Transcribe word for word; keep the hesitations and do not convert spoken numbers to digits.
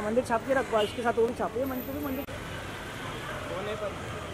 मंदिर छाप के रखवा, इसके साथ वो भी छापिए, मंदिर भी मंदिर होने पर